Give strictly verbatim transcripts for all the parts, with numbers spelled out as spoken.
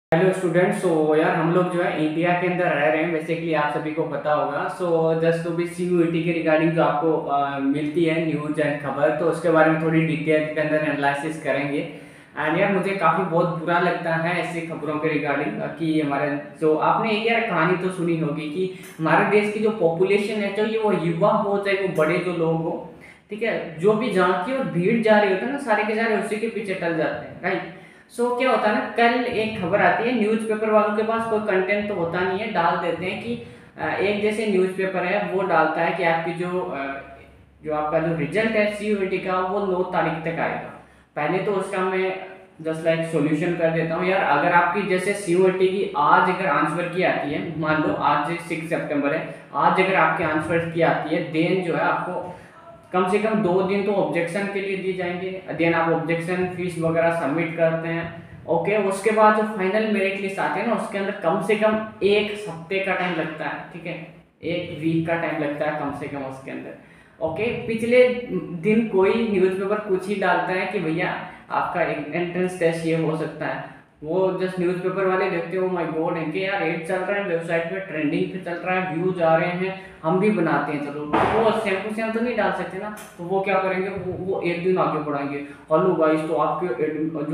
Hello students. सो यार हम लोग जो है इंडिया के अंदर रह रहे हैं, बेसिकली आप सभी को पता होगा। सो जस्ट तो भी सीयूईटी के रिगार्डिंग जो आपको अ, मिलती है न्यूज एंड खबर, तो उसके बारे में थोड़ी डिटेल के अंदर एनालिसिस करेंगे। एंड यार मुझे काफ़ी बहुत बुरा लगता है ऐसी खबरों के रिगार्डिंग कि हमारे जो आपने एक यार कहानी तो सुनी होगी कि हमारे देश की जो पॉपुलेशन है, चाहे वो युवा हो चाहे वो बड़े जो लोग हो, ठीक है, जो भी जहाँ की और भीड़ जा रही होती है ना, सारे के सारे उसी के पीछे टल जाते हैं, राइट। सो so, क्या होता है ना, कल एक खबर आती है, न्यूज़पेपर वालों के पास कोई कंटेंट तो होता नहीं है, डाल देते हैं कि एक जैसे न्यूज़पेपर है वो डालता है कि आपकी जो जो आपका जो रिजल्ट है सीयूईटी का वो नौ तारीख तक आएगा। पहले तो उसका मैं जस्ट लाइक सॉल्यूशन कर देता हूँ यार। अगर आपकी जैसे सीयूईटी की आज अगर आंसर की आती है, मान लो आज सिक्स सितंबर है, आज अगर आपके आंसर की आती है, देन जो है आपको कम से कम दो दिन तो ऑब्जेक्शन के लिए दिए जाएंगे। देन आप ऑब्जेक्शन फीस वगैरह सबमिट करते हैं, ओके। उसके बाद जो फाइनल मेरिट लिस्ट आती है ना, उसके अंदर कम से कम एक हफ्ते का टाइम लगता है, ठीक है, एक वीक का टाइम लगता है कम से कम उसके अंदर, ओके। पिछले दिन कोई न्यूज़पेपर कुछ ही डालता है कि भैया आपका एंट्रेंस टेस्ट ये हो सकता है, वो जस्ट न्यूज़पेपर वाले देखते हो माय गॉड इनके यार रेट चल रहे हैं वेबसाइट पे, ट्रेंडिंग पे चल रहा है, व्यूज आ रहे हैं, हम भी बनाते हैं, चलो। वो सेम टू सेम तो नहीं डाल सकते ना, तो वो क्या करेंगे, वो, वो एक दिन आगे बढ़ाएंगे, हेलो गाइस तो आपके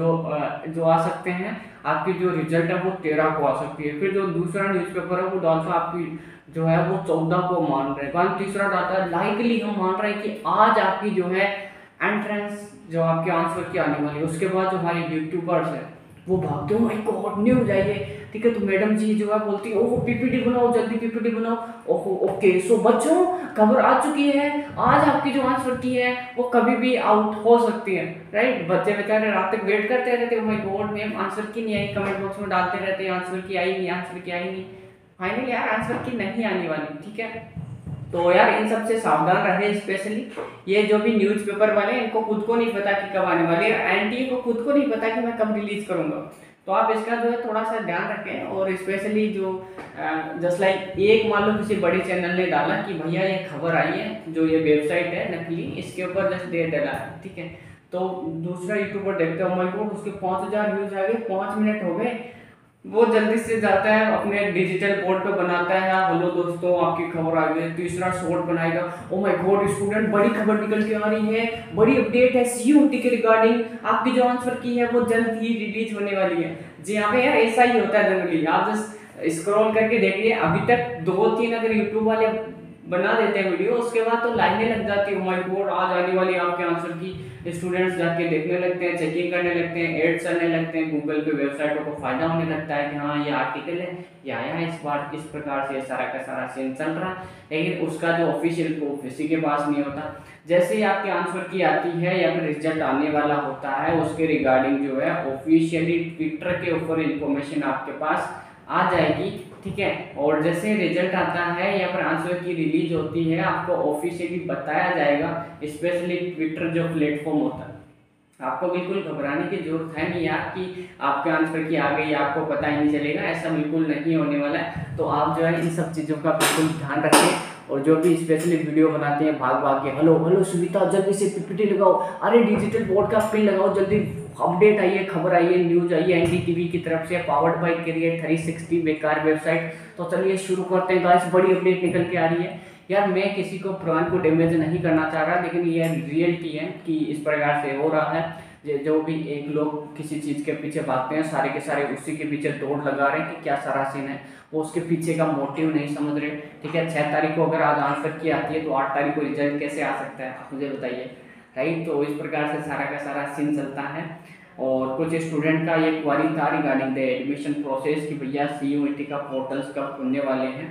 जो जो आ सकते हैं, आपकी जो रिजल्ट है वो तेरह को आ सकती है। फिर जो दूसरा न्यूज़पेपर है वो डालता आपकी जो है वो चौदह को मान रहे हैं, तीसरा डालता है लाइकली हम मान रहे हैं कि आज आपकी जो है एंट्रेंस जो आपके आंसर की आने वाली है। उसके बाद जो हमारे यूट्यूबर्स है वो भागते हो एक और न्यूज आइए, ठीक है, तो मैडम जी जो है बोलती है ओहो पीपीटी बनाओ, जल्दी पीपीटी बनाओ। ओहो ओके, सो बच्चों खबर आ चुकी है, आज आपकी जो आंसर की है वो कभी भी आउट हो सकती है, राइट। बच्चे बेचारे रात तक वेट करते रहते हैं, माय गॉड मैम आंसर की नहीं आई, कमेंट बॉक्स में डालते रहते हैं आंसर की आई नहीं, आंसर की आई नहीं। फाइनली यार आंसर की नहीं आने वाली, ठीक है। तो यार इन सब से सावधान रहे, स्पेशली ये जो भी न्यूज़पेपर वाले हैं, इनको खुद को नहीं पता कि कब आने वाली है, एनटीए को खुद को नहीं पता कि मैं कब रिलीज करूंगा। तो आप इसका जो है थोड़ा सा ध्यान रखें। और स्पेशली जो जस्ट लाइक एक मान लो किसी बड़े चैनल ने डाला कि भैया ये खबर आई है, जो ये वेबसाइट है नकली, इसके ऊपर जस्ट डेट डाला है, ठीक है, तो दूसरा यूट्यूबर देखता हूँ, माय उसके पाँच हजार व्यूज आ गए, पाँच मिनट हो गए, वो जल्दी से जाता है अपने डिजिटल बोर्ड पे बनाता है, हेलो दोस्तों आपकी खबर आ गई, तीसरा शॉर्ट बनाएगा, ओ माय गॉड स्टूडेंट बड़ी खबर निकल के आ रही है, बड़ी अपडेट है सीयूईटी के रिगार्डिंग, आपकी जो आंसर की है वो जल्द ही रिलीज होने वाली है। जी हाँ यार, ऐसा ही होता है जनरली। आप जस्ट स्क्रॉल करके देखिए, अभी तक दो तीन अगर यूट्यूब वाले बना देते हैं वीडियो, उसके बाद तो लाइनें लग जाती है, माय गॉड आज आने वाली आपके आंसर की, स्टूडेंट्स जाके देखने लगते हैं, चेकिंग करने लगते हैं, एड्स आने लगते हैं, गूगल पे वेबसाइटों को फायदा होने लगता है कि हाँ ये आर्टिकल है, ये आया है, इस बार इस प्रकार से सारा का सारा सीन चल रहा है, लेकिन उसका जो ऑफिशियल प्रूफ किसी के पास नहीं होता। जैसे ही आपके आंसर की आती है या फिर रिजल्ट आने वाला होता है, उसके रिगार्डिंग जो है ऑफिशियली ट्विटर के ऊपर इंफॉर्मेशन आपके पास आ जाएगी, ठीक है। और जैसे रिजल्ट आता है या फिर आंसर की रिलीज होती है, आपको ऑफिशियली बताया जाएगा, स्पेशली ट्विटर जो प्लेटफॉर्म होता है। आपको बिल्कुल घबराने की जरूरत है नहीं यार कि आपके आंसर की आ गई आपको पता ही नहीं चलेगा, ऐसा बिल्कुल नहीं होने वाला है। तो आप जो है इन सब चीज़ों का बिल्कुल ध्यान रखें। और जो भी स्पेशली वीडियो बनाते हैं भाग भाग के, हेलो हेलो सुनीता जल्दी से पीपीटी लगाओ, अरे डिजिटल बोर्ड का पिन लगाओ जल्दी, अपडेट आई है, खबर आई है, न्यूज आई है एनडीटीवी की तरफ से, powered by career three sixty बेकार वेबसाइट। तो चलिए शुरू करते हैं गाइस, बड़ी अपडेट निकल के आ रही है। यार मैं किसी को ब्रांड को डैमेज नहीं करना चाह रहा, लेकिन ये रियलिटी है कि इस प्रकार से हो रहा है। जो भी एक लोग किसी चीज़ के पीछे भागते हैं, सारे के सारे उसी के पीछे दौड़ लगा रहे हैं कि क्या सारा सीन है, वो उसके पीछे का मोटिव नहीं समझ रहे, ठीक है। छः तारीख को अगर आज आंसर की आती है तो आठ तारीख को रिजल्ट कैसे आ सकता है, आप मुझे बताइए, राइट। तो इस प्रकार से सारा का सारा सीन चलता है। और कुछ स्टूडेंट का ये क्वारी था रिगार्डिंग द एडमिशन प्रोसेस कि भैया सीयूईटी का पोर्टल्स कब खुलने वाले हैं।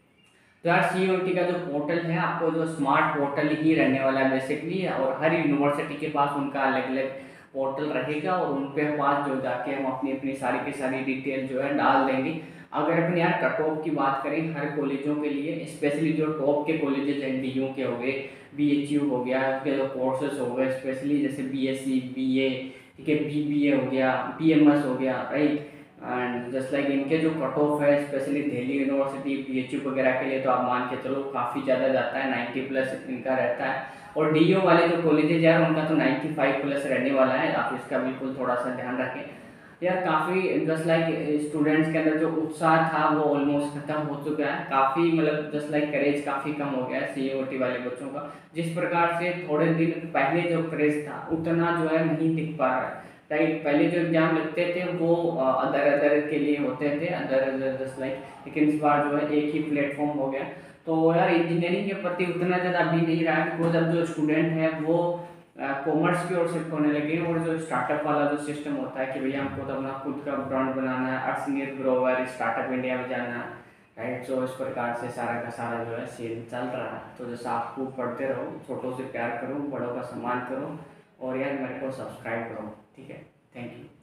तो यार सीयूईटी का जो पोर्टल है, आपको जो स्मार्ट पोर्टल ही रहने वाला है बेसिकली, और हर यूनिवर्सिटी के पास उनका अलग अलग पोर्टल रहेगा, और उन पे पास जो जाके हम अपनी अपनी सारी की सारी डिटेल जो है डाल देंगे। अगर अपन यार कट ऑफ की बात करें हर कॉलेजों के लिए, स्पेशली जो टॉप के कॉलेजेस हैं, डी यू के हो गए, बी एच यू हो गया, उसके जो कोर्सेज हो गए स्पेशली जैसे B S C, B A, ठीक है, बी बी ए हो गया, बी एम एस हो गया, राइट। एंड जस्ट लाइक इनके जो कट ऑफ है specially Delhi university, P H U वगैरह के लिए, तो आप मान के चलो काफ़ी ज़्यादा जाता है, नाइन्टी प्लस इनका रहता है। और डी यू वाले जो कॉलेजेज यार उनका तो नाइन्टी फाइव प्लस रहने वाला है, आप इसका बिल्कुल थोड़ा सा ध्यान रखें। यार काफ़ी जस्ट लाइक स्टूडेंट्स के अंदर जो उत्साह था वो ऑलमोस्ट खत्म हो चुका है, काफ़ी मतलब जस्ट लाइक करेज काफ़ी कम हो गया है सीईओटी वाले बच्चों का। जिस प्रकार से थोड़े दिन पहले जो क्रेज था उतना जो है नहीं दिख पा रहा है, राइट। पहले जो एग्जाम लगते थे वो अदर अदर के लिए होते थे, अदर अदर जस्ट लाइक, लेकिन इस बार जो है एक ही प्लेटफॉर्म हो गया। तो यार इंजीनियरिंग के प्रति उतना ज़्यादा अभी नहीं रहा है, बिकॉज अब जो स्टूडेंट है वो कॉमर्स की ओर शिफ्ट होने लगे हैं, और जो स्टार्टअप वाला जो सिस्टम होता है कि भैया हमको तो अपना खुद का ब्रांड बनाना है, अर्सनीर ग्रोवर स्टार्टअप इंडिया में जाना है, राइट। सो इस प्रकार से सारा का सारा जो है सीन चल रहा है। तो जैसे आप खूब पढ़ते रहो, छोटों से प्यार करो, बड़ों का सम्मान करो, और यार मेरे को सब्सक्राइब करो, ठीक है। Thank you.